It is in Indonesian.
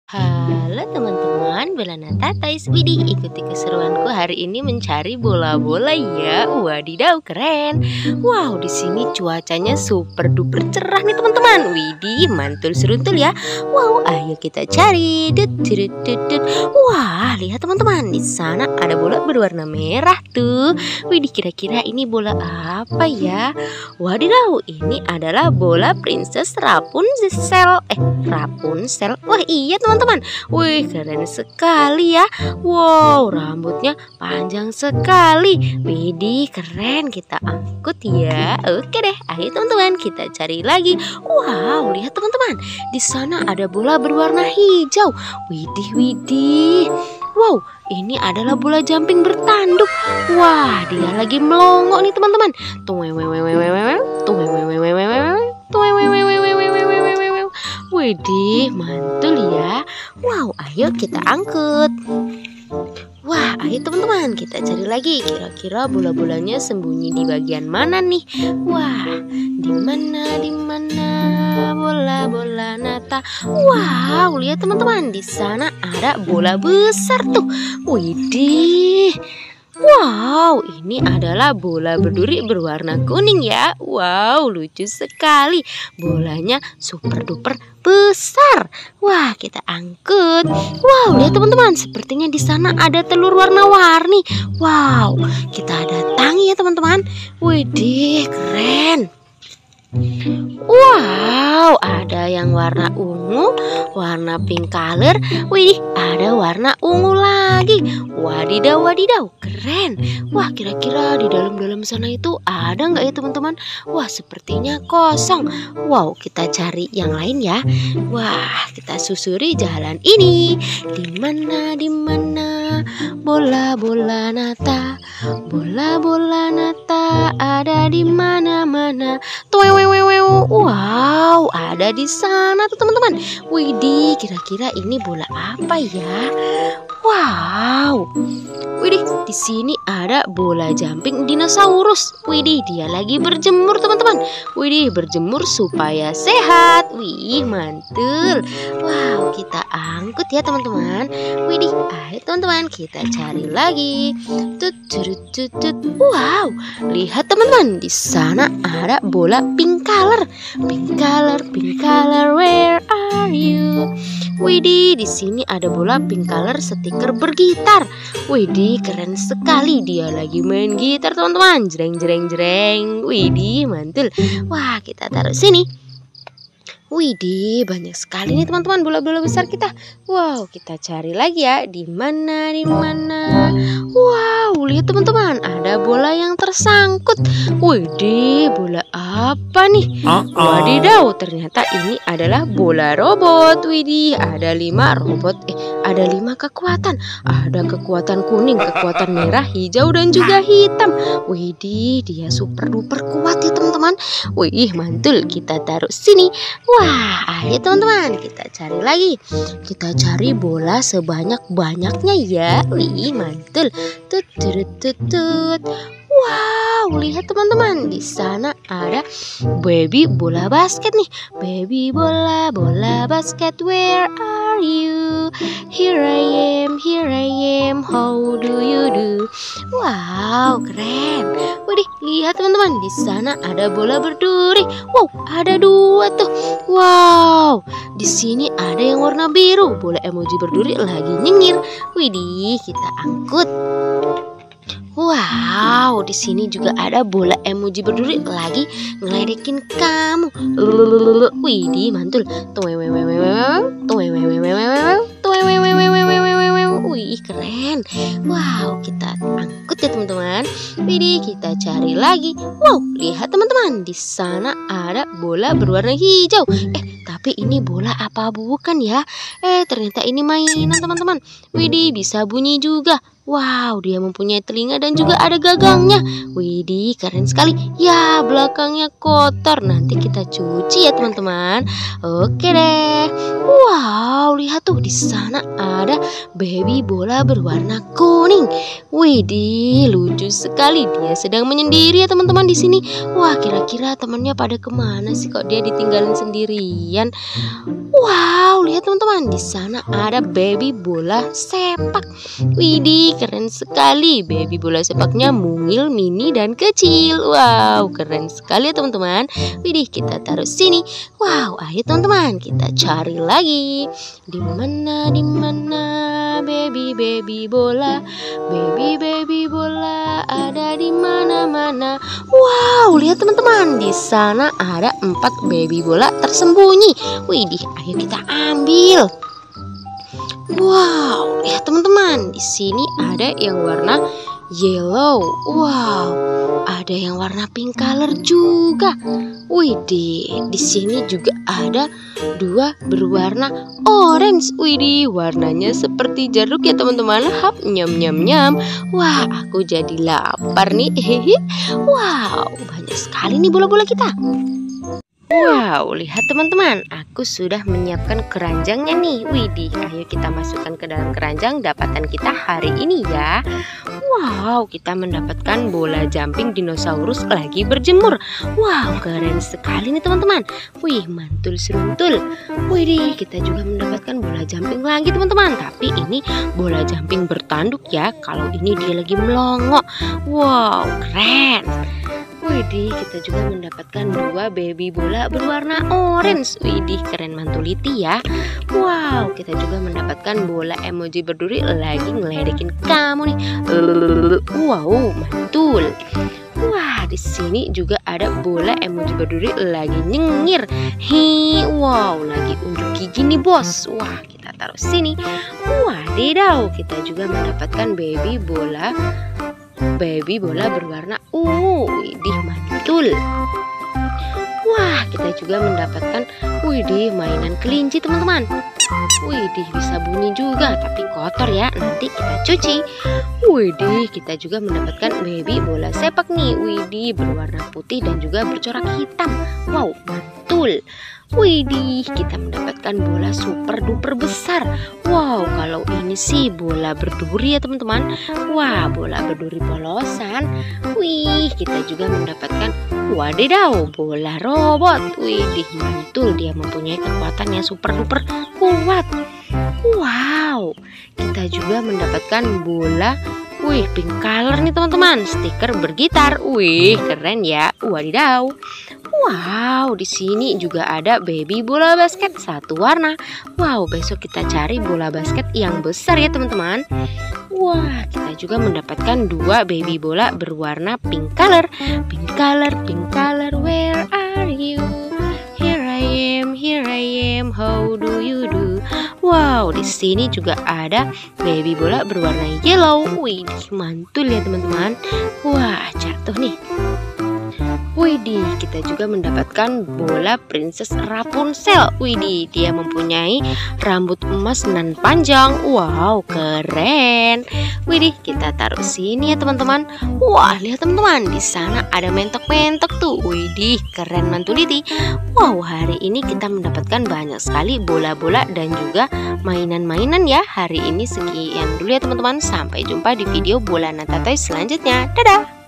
Halo teman-teman, Bella Natatais. Widih, ikuti keseruanku hari ini mencari bola-bola ya. Wadidaw, keren. Wow, di sini cuacanya super duper cerah nih teman-teman. Widih, mantul seruntul ya. Wow, ayo kita cari. Wah, lihat teman-teman, di sana ada bola berwarna merah tuh. Widih, kira-kira ini bola apa ya? Wadidaw, ini adalah bola Princess Rapunzel. Rapunzel. Wah, iya teman-teman. Wih, keren sekali ya. Wow, rambutnya panjang sekali. Widih, keren. Kita angkut ya. Oke deh, ayo teman-teman kita cari lagi. Wow, lihat teman-teman. Di sana ada bola berwarna hijau. Widih, widih. Wow, ini adalah bola jumping bertanduk. Wah, dia lagi melongo nih teman-teman. Widih, mantul ya. Wow, ayo kita angkut. Wah, ayo teman-teman kita cari lagi. Kira-kira bola-bolanya sembunyi di bagian mana nih? Wah, di mana bola-bola Nata? Wow, lihat teman-teman, di sana ada bola besar tuh. Widih. Wow, ini adalah bola berduri berwarna kuning ya. Wow, lucu sekali. Bolanya super duper besar. Wah, kita angkut. Wow, lihat teman-teman, sepertinya di sana ada telur warna-warni. Wow, kita datangi ya teman-teman. Widih, keren. Wow, ada yang warna ungu, warna pink color. Widih, ada warna ungu lagi. Wadidaw, wadidaw, keren. Wah, kira-kira di dalam sana itu ada nggak ya teman-teman? Wah, sepertinya kosong. Wow, kita cari yang lain ya. Wah, kita susuri jalan ini. Di mana bola-bola Nata? Bola-bola Nata ada di mana-mana. Wow, ada di sana tuh teman-teman. Widih, kira-kira ini bola apa ya? Wow. Widih, di sini ada bola jumping dinosaurus. Widih, dia lagi berjemur teman-teman. Widih, berjemur supaya sehat. Wih, mantul. Wow, kita angkut ya teman-teman. Widih, ayo teman-teman kita cari lagi. Wow, lihat teman-teman, di sana ada bola pink color. Pink color, where are you? Widih, di sini ada bola pink color stiker bergitar. Widih, keren sekali, dia lagi main gitar teman-teman. Jreng jreng jreng. Widih, mantul. Wah, kita taruh sini. Widih, banyak sekali nih teman-teman bola-bola besar kita. Wow, kita cari lagi ya. Di mana? Wow, lihat teman-teman, ada bola yang tersangkut. Widih, bola apa nih? Wadidaw, ternyata ini adalah bola robot. Widih, ada 5 robot. Ada 5 kekuatan. Ada kekuatan kuning, kekuatan merah, hijau, dan juga hitam. Widih, dia super duper kuat ya teman-teman. Wih, mantul. Kita taruh sini. Wah, ayo teman-teman kita cari lagi. Kita cari bola sebanyak-banyaknya ya. Wih, mantul. Wow, lihat teman-teman, di sana ada baby bola basket nih. Baby bola basket, where are you? Here I am, how do you do? Wow, keren. Widih, lihat teman-teman, di sana ada bola berduri. Wow, ada 2 tuh. Wow, di sini ada yang warna biru. Bola emoji berduri lagi nyengir. Widih, kita angkut. Wow, di sini juga ada bola emoji berduri lagi ngeledekin kamu. Widih, mantul. Wih, keren. Wow, kita angkut ya teman-teman. Widih, kita cari lagi. Wow, lihat teman-teman, di sana ada bola berwarna hijau. Tapi ini bola apa bukan ya? Ternyata ini mainan teman-teman. Widih, bisa bunyi juga. Wow, dia mempunyai telinga dan juga ada gagangnya. Widih, keren sekali. Ya, belakangnya kotor. Nanti kita cuci ya teman-teman. Oke deh. Wow, lihat tuh di sana ada baby bola berwarna kuning. Widih, lucu sekali. Dia sedang menyendiri ya teman-teman di sini. Wah, kira-kira temannya pada kemana sih kok dia ditinggalin sendirian? Wow, lihat teman-teman, di sana ada baby bola sepak. Widih, keren sekali. Baby bola sepaknya mungil, mini dan kecil. Wow, keren sekali ya teman-teman. Widih, kita taruh sini. Wow, ayo teman-teman, kita cari lagi. Di mana baby bola? Baby bola ada di mana-mana. Wow, lihat teman-teman, di sana ada 4 baby bola tersembunyi. Widih, ayo kita ambil. Wow, lihat teman-teman, di sini ada yang warna yellow. Wow, ada yang warna pink color juga. Widih, di sini juga ada 2 berwarna orange. Widih, warnanya seperti jeruk ya teman-teman. Hap, nyam nyam nyam. Wah, aku jadi lapar nih. Wow, banyak sekali nih bola-bola kita. Wow, lihat teman-teman, aku sudah menyiapkan keranjangnya nih. Widih, ayo kita masukkan ke dalam keranjang dapatan kita hari ini ya. Wow, kita mendapatkan bola jumping dinosaurus lagi berjemur. Wow, keren sekali nih teman-teman. Wih, mantul seruntul. Widih, kita juga mendapatkan bola jumping lagi teman-teman. Tapi ini bola jumping bertanduk ya. Kalau ini dia lagi melongo. Wow, keren. Widih, kita juga mendapatkan 2 baby bola berwarna orange. Widih, keren mantuliti ya. Wow, kita juga mendapatkan bola emoji berduri lagi ngeledekin kamu nih. Wow, mantul. Wah, di sini juga ada bola emoji berduri lagi nyengir. Wow, lagi unjuk gigi nih bos. Wah, kita taruh sini. Wadidaw, kita juga mendapatkan baby bola berwarna ungu. Widih, mantul. Wah, kita juga mendapatkan mainan kelinci teman-teman. Widih, bisa bunyi juga tapi kotor ya, nanti kita cuci. Widih, kita juga mendapatkan baby bola sepak nih. Widih, berwarna putih dan juga bercorak hitam. Wow, mantul. Widih, kita mendapatkan bola super duper besar. Wow, kalau ini sih bola berduri ya teman-teman. Wah, bola berduri polosan. Wih, kita juga mendapatkan wadidaw, bola robot. Widih, mantul, dia mempunyai kekuatan yang super duper kuat. Wow, kita juga mendapatkan bola pink color nih teman-teman. Stiker bergitar. Wih, keren ya. Wadidaw. Wow, di sini juga ada baby bola basket 1 warna. Wow, besok kita cari bola basket yang besar ya teman-teman. Wah, kita juga mendapatkan 2 baby bola berwarna pink color. Pink color, where are you? Here I am, how do you do? Wow, di sini juga ada baby bola berwarna yellow. Wih, mantul ya teman-teman. Wah, jatuh nih. Widih, kita juga mendapatkan bola Princess Rapunzel. Widih, dia mempunyai rambut emas dan panjang. Wow, keren. Widih, kita taruh sini ya teman-teman. Wah, lihat teman-teman, di sana ada mentok-mentok tuh. Widih, keren mantuliti. Wow, hari ini kita mendapatkan banyak sekali bola-bola dan juga mainan-mainan ya. Hari ini sekian dulu ya teman-teman. Sampai jumpa di video bola Natatoy selanjutnya. Dadah.